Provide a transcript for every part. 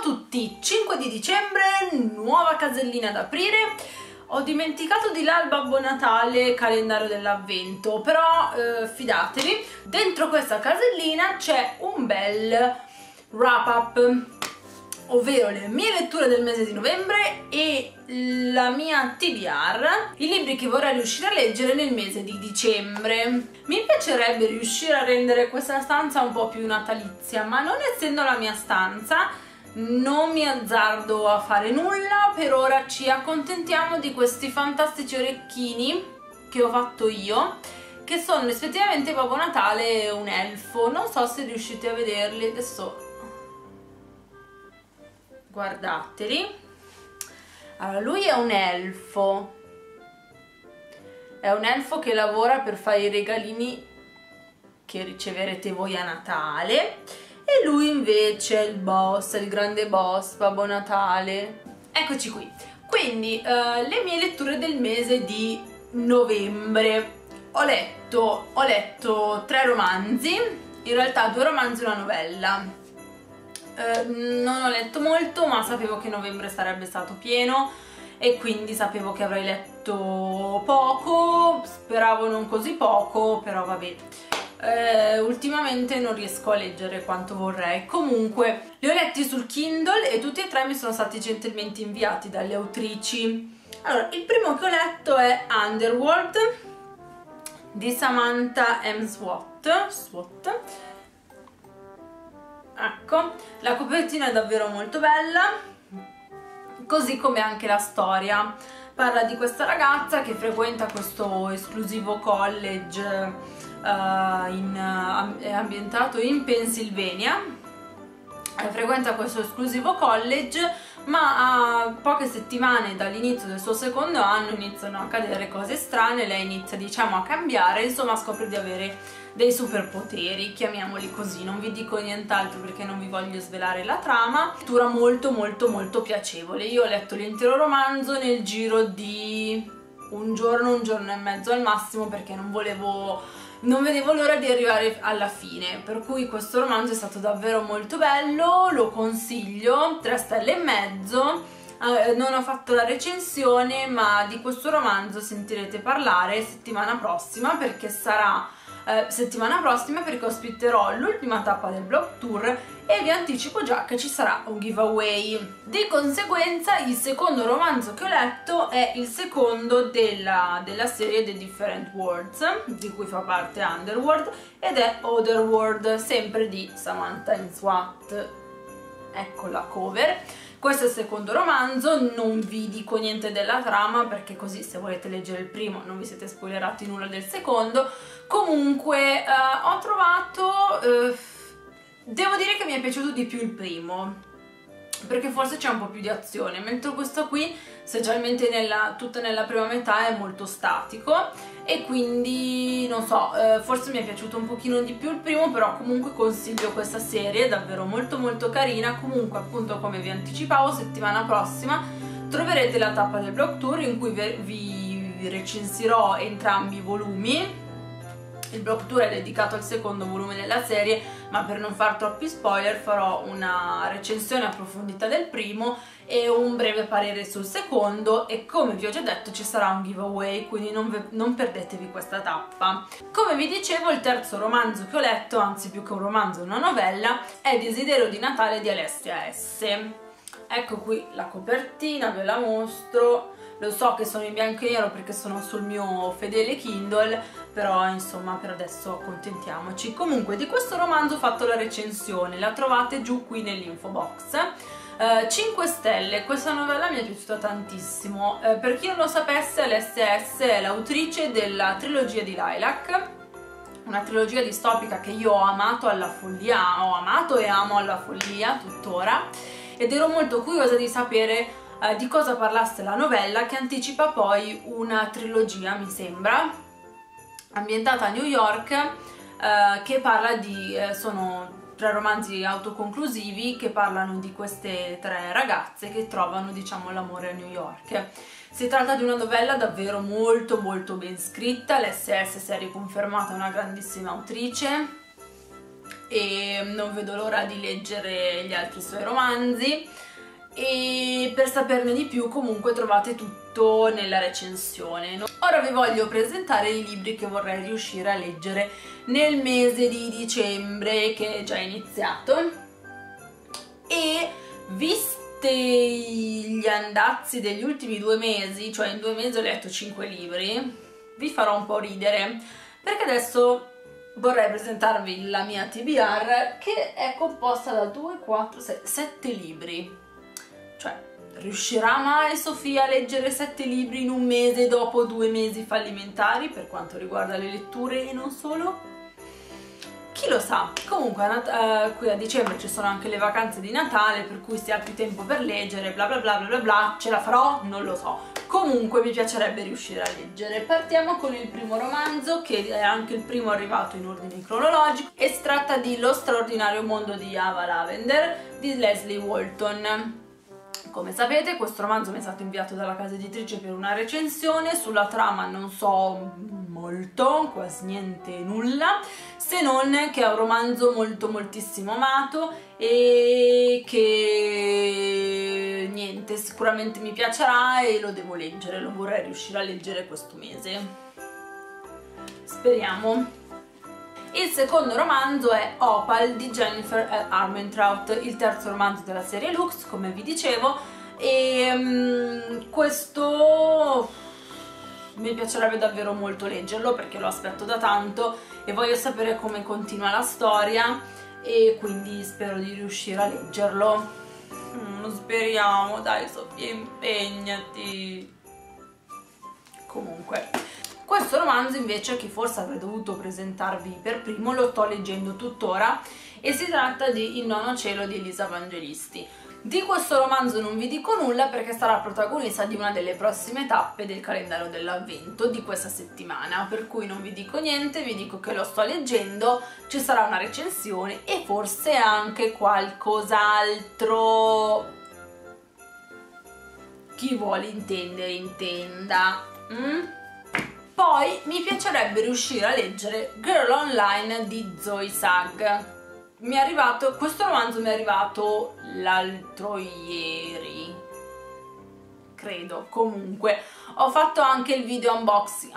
tutti, 5 di dicembre, nuova casellina da aprire. Ho dimenticato di là il Babbo Natale, calendario dell'avvento, però fidatevi, dentro questa casellina c'è un bel wrap up, ovvero le mie letture del mese di novembre e la mia TBR, i libri che vorrei riuscire a leggere nel mese di dicembre. Mi piacerebbe riuscire a rendere questa stanza un po' più natalizia, ma non essendo la mia stanza non mi azzardo a fare nulla. Per ora ci accontentiamo di questi fantastici orecchini che ho fatto io, che sono rispettivamente Babbo Natale e un elfo. Non so se riuscite a vederli, adesso guardateli. Allora, lui è un elfo che lavora per fare i regalini che riceverete voi a Natale, e lui invece è il boss, il grande boss, Babbo Natale. Eccoci qui. Quindi le mie letture del mese di novembre. Ho letto 3 romanzi, in realtà 2 romanzi e una novella. Non ho letto molto, ma sapevo che novembre sarebbe stato pieno e quindi sapevo che avrei letto poco, speravo non così poco, però vabbè. Ultimamente non riesco a leggere quanto vorrei. Comunque li ho letti sul Kindle e tutti e 3 mi sono stati gentilmente inviati dalle autrici. Allora, il primo che ho letto è Underworld di Samantha M. Swat. Ecco, la copertina è davvero molto bella, così come anche la storia. Parla di questa ragazza che frequenta questo esclusivo college è ambientato in Pennsylvania. Frequenta questo esclusivo college, ma a poche settimane dall'inizio del suo secondo anno iniziano a accadere cose strane. Lei inizia, diciamo, a cambiare, insomma scopre di avere dei superpoteri, chiamiamoli così. Non vi dico nient'altro perché non vi voglio svelare la trama. Lettura molto molto molto piacevole. Io ho letto l'intero romanzo nel giro di un giorno e mezzo al massimo, perché non vedevo l'ora di arrivare alla fine, per cui questo romanzo è stato davvero molto bello, lo consiglio, 3 stelle e mezzo. Non ho fatto la recensione, ma di questo romanzo sentirete parlare settimana prossima, perché ospiterò l'ultima tappa del blog tour e vi anticipo già che ci sarà un giveaway. Di conseguenza il secondo romanzo che ho letto è il secondo della serie The Different Worlds, di cui fa parte Underworld, ed è Otherworld, sempre di Samantha M. Swat. Ecco la cover. Questo è il secondo romanzo, non vi dico niente della trama perché così, se volete leggere il primo, non vi siete spoilerati nulla del secondo. Comunque ho trovato, devo dire che mi è piaciuto di più il primo, perché forse c'è un po' più di azione, mentre questo qui, specialmente tutta nella prima metà, è molto statico, e quindi non so, forse mi è piaciuto un pochino di più il primo, però comunque consiglio questa serie, è davvero molto molto carina. Comunque, appunto, come vi anticipavo, settimana prossima troverete la tappa del blog tour in cui vi recensirò entrambi i volumi. Il blog tour è dedicato al secondo volume della serie, ma per non far troppi spoiler farò una recensione approfondita del primo e un breve parere sul secondo, e come vi ho già detto ci sarà un giveaway, quindi non perdetevi questa tappa. Come vi dicevo, il terzo romanzo che ho letto, anzi più che un romanzo una novella, è Desiderio di Natale di Alessia S. Ecco qui la copertina, ve la mostro. Lo so che sono in bianco e nero perché sono sul mio fedele Kindle, però insomma per adesso accontentiamoci. Comunque di questo romanzo ho fatto la recensione, la trovate giù qui nell'info box. 5 stelle, questa novella mi è piaciuta tantissimo. Per chi non lo sapesse, Alessia S è l'autrice della trilogia di Lilac, una trilogia distopica che io ho amato alla follia, ho amato e amo alla follia tuttora, ed ero molto curiosa di sapere di cosa parlasse la novella, che anticipa poi una trilogia, mi sembra, ambientata a New York, che parla di, sono 3 romanzi autoconclusivi che parlano di queste 3 ragazze che trovano, diciamo, l'amore a New York. Si tratta di una novella davvero molto molto ben scritta. L'SS si è riconfermata una grandissima autrice, e non vedo l'ora di leggere gli altri suoi romanzi. E per saperne di più comunque trovate tutto nella recensione. Ora vi voglio presentare i libri che vorrei riuscire a leggere nel mese di dicembre, che è già iniziato, e viste gli andazzi degli ultimi 2 mesi, cioè in 2 mesi ho letto 5 libri, vi farò un po' ridere perché adesso vorrei presentarvi la mia TBR, che è composta da 2, 4, 6, 7 libri. Cioè, riuscirà mai Sofia a leggere 7 libri in un mese dopo 2 mesi fallimentari per quanto riguarda le letture e non solo? Chi lo sa? Comunque qui a dicembre ci sono anche le vacanze di Natale, per cui si ha più tempo per leggere, bla bla bla bla bla bla. Ce la farò? Non lo so. Comunque mi piacerebbe riuscire a leggere. Partiamo con il primo romanzo, che è anche il primo arrivato in ordine cronologico, e si tratta di Lo straordinario mondo di Ava Lavender di Lesley Walton. Come sapete, questo romanzo mi è stato inviato dalla casa editrice per una recensione. Sulla trama non so molto, quasi niente, nulla, se non che è un romanzo moltissimo amato e che niente, sicuramente mi piacerà e lo devo leggere, lo vorrei riuscire a leggere questo mese. Speriamo. Il secondo romanzo è Opal di Jennifer Armentrout, il terzo romanzo della serie Lux, come vi dicevo, e questo mi piacerebbe davvero molto leggerlo perché lo aspetto da tanto e voglio sapere come continua la storia, e quindi spero di riuscire a leggerlo. Speriamo, dai Sofia, impegnati. Comunque, questo romanzo invece, che forse avrei dovuto presentarvi per primo, lo sto leggendo tuttora e si tratta di Il nono cielo di Elisa Evangelisti. Di questo romanzo non vi dico nulla perché sarà protagonista di una delle prossime tappe del calendario dell'avvento di questa settimana, per cui non vi dico niente, vi dico che lo sto leggendo, ci sarà una recensione e forse anche qualcos'altro. Chi vuole intendere intenda. Poi mi piacerebbe riuscire a leggere Girl Online di Zoe Sag. Mi è arrivato, questo romanzo mi è arrivato l'altro ieri, credo. Comunque ho fatto anche il video unboxing,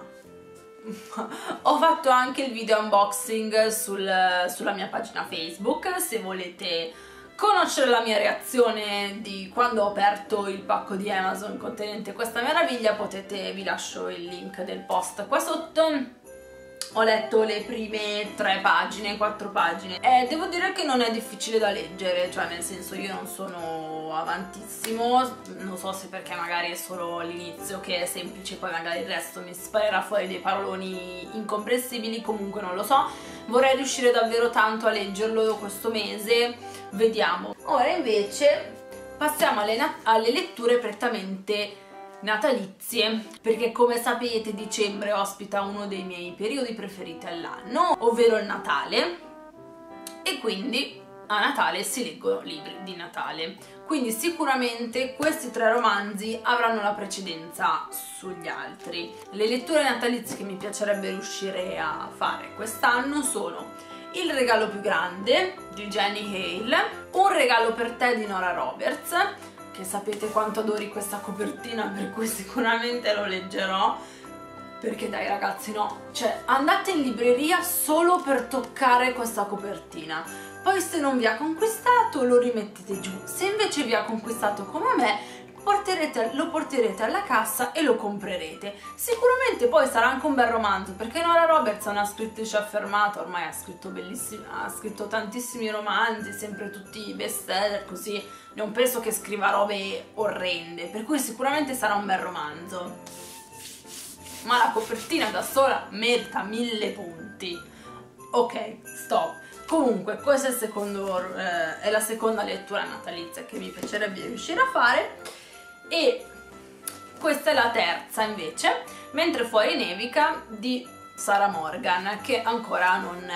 ho fatto anche il video unboxing sulla mia pagina Facebook. Se volete conoscere la mia reazione di quando ho aperto il pacco di Amazon contenente questa meraviglia, vi lascio il link del post qua sotto. Ho letto le prime 3 pagine, 4 pagine e devo dire che non è difficile da leggere, cioè nel senso, io non sono avantissimo, non so se perché magari è solo l'inizio che è semplice, poi magari il resto mi sparerà fuori dei paroloni incomprensibili, comunque non lo so. Vorrei riuscire davvero tanto a leggerlo questo mese, vediamo. Ora invece passiamo alle letture prettamente natalizie, perché come sapete dicembre ospita uno dei miei periodi preferiti all'anno, ovvero il Natale, e quindi a Natale si leggono libri di Natale, quindi sicuramente questi 3 romanzi avranno la precedenza sugli altri. Le letture natalizie che mi piacerebbe riuscire a fare quest'anno sono Il regalo più grande di Jenny Hale, Un regalo per te di Nora Roberts, che sapete quanto adori questa copertina, per cui sicuramente lo leggerò, perché dai ragazzi, no, cioè andate in libreria solo per toccare questa copertina, poi se non vi ha conquistato lo rimettete giù, se invece vi ha conquistato come me lo porterete alla cassa e lo comprerete. Sicuramente poi sarà anche un bel romanzo, perché Nora Roberts è una scrittrice affermata, ormai ha scritto tantissimi romanzi, sempre tutti bestseller, così non penso che scriva robe orrende, per cui sicuramente sarà un bel romanzo. Ma la copertina da sola merita 1000 punti. Ok, stop. Comunque questa è la seconda lettura natalizia che mi piacerebbe riuscire a fare, e questa è la terza invece, Mentre fuori nevica di Sarah Morgan, che ancora non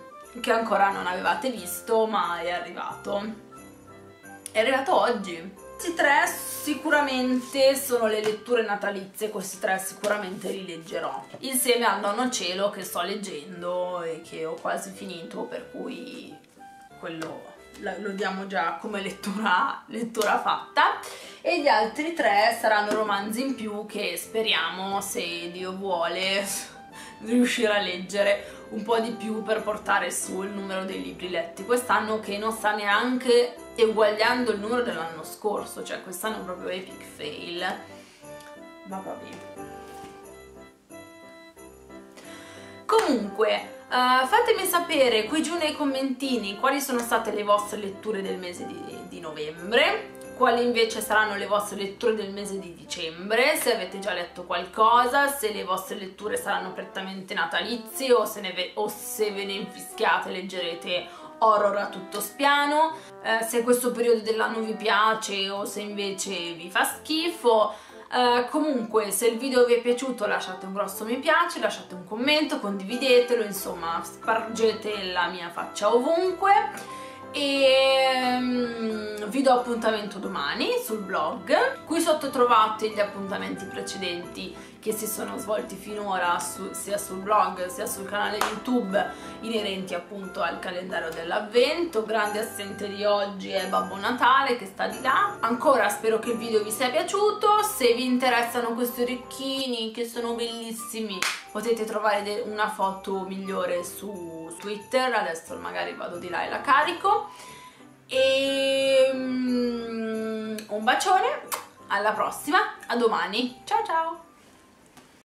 avevate visto, ma è arrivato oggi. Questi tre sicuramente sono le letture natalizie, questi tre sicuramente li leggerò insieme al Nonno Cielo che sto leggendo e che ho quasi finito, per cui quello lo diamo già come lettura fatta, e gli altri tre saranno romanzi in più che speriamo, se Dio vuole, riuscire a leggere un po' di più per portare su il numero dei libri letti quest'anno, che non sta neanche eguagliando il numero dell'anno scorso, cioè quest'anno è proprio epic fail, ma va bene. Comunque fatemi sapere qui giù nei commentini quali sono state le vostre letture del mese di novembre, quali invece saranno le vostre letture del mese di dicembre, se avete già letto qualcosa, se le vostre letture saranno prettamente natalizie o se ve ne infischiate leggerete horror a tutto spiano, se questo periodo dell'anno vi piace o se invece vi fa schifo. Comunque, se il video vi è piaciuto lasciate un grosso mi piace, lasciate un commento, condividetelo, insomma spargete la mia faccia ovunque, e vi do appuntamento domani sul blog. Qui sotto trovate gli appuntamenti precedenti che si sono svolti finora sia sul blog sia sul canale YouTube, inerenti appunto al calendario dell'avvento. Grande assente di oggi è Babbo Natale che sta di là. Ancora spero che il video vi sia piaciuto, se vi interessano questi orecchini che sono bellissimi potete trovare una foto migliore su Twitter, adesso magari vado di là e la carico, e un bacione, alla prossima, a domani, ciao ciao!